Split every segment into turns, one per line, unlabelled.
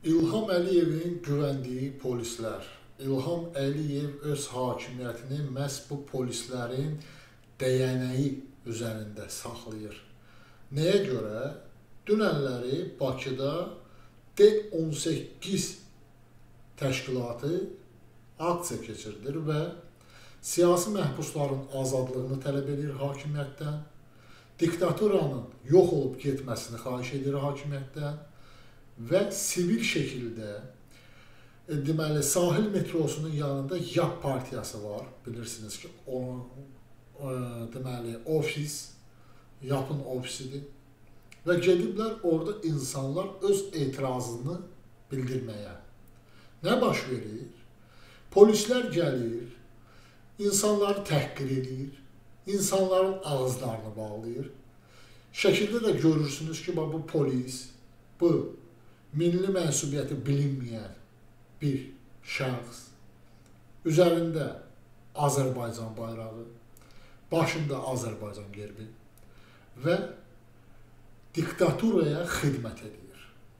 İlham Əliyevin güvəndiyi polislər. İlham Əliyev öz hakimiyyətini məhz bu polislərin dəyənəyi üzərində saxlayır. Nəyə görə? Dünənləri Bakıda D18 təşkilatı aksiya keçirdir və siyasi məhbusların azadlığını tələb edir hakimiyyətdən, diktaturanın yox olub getməsini xahiş edir hakimiyyətdən və sivil şəkildə deməli sahil metrosunun yanında YAP partiyası var. Bilirsiniz ki, onun deməli ofis YAP-ın ofisidir və gediblər orada insanlar öz etirazını bildirməyə. Nə baş verir? Polislər gəlir, insanları təhqir edir, insanların ağızlarını bağlayır. Şəkildə də görürsünüz ki, bu polis, bu milli mənsubiyyəti bilinməyən bir şəxs, üzərində Azərbaycan bayrağı, başında Azərbaycan gerbi və diktaturaya xidmət edir.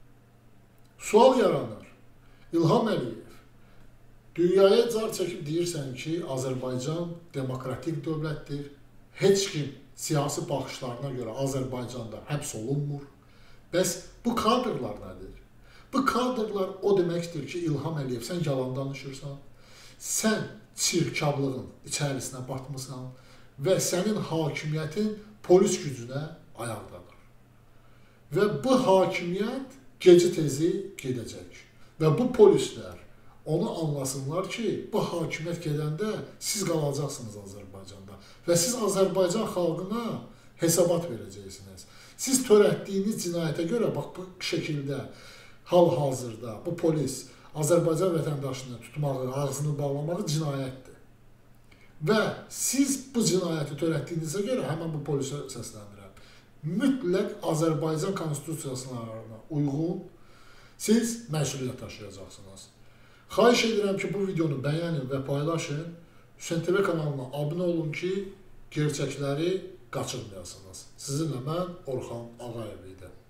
Sual yaranır. İlham Əliyev, dünyaya car çəkib deyirsən ki, Azərbaycan demokratik dövlətdir, heç kim siyasi baxışlarına görə Azərbaycanda həbs olunmur. Bəs bu kadrlar nədir? Bu kadrlar o deməkdir ki, İlham Əliyev, sən yalan danışırsan, sən çirkablığın içərisinə batmısan və sənin hakimiyyətin polis gücünə ayaqdadır. Və bu hakimiyyət gecə-tezi gedəcək. Və bu polislər onu anlasınlar ki, bu hakimiyyət gedəndə siz qalacaqsınız Azərbaycanda və siz Azərbaycan xalqına hesabat verəcəksiniz. Siz törətdiyiniz cinayətə görə bax bu şəkildə hal-hazırda bu polis Azərbaycan vətəndaşını tutmağı, ağzını bağlamağı cinayətdir. Və siz bu cinayəti törətdiyinizə görə həmən bu polisə səsləndirəm. Mütləq Azərbaycan konstitusiyasına uyğun siz məsuliyyət daşıyacaqsınız. Xahiş edirəm ki, bu videonu bəyənin və paylaşın. Hüseyn TV kanalına abunə olun ki, gerçəkləri qaçırmayasınız. Sizinlə mən Orxan Ağayev idi.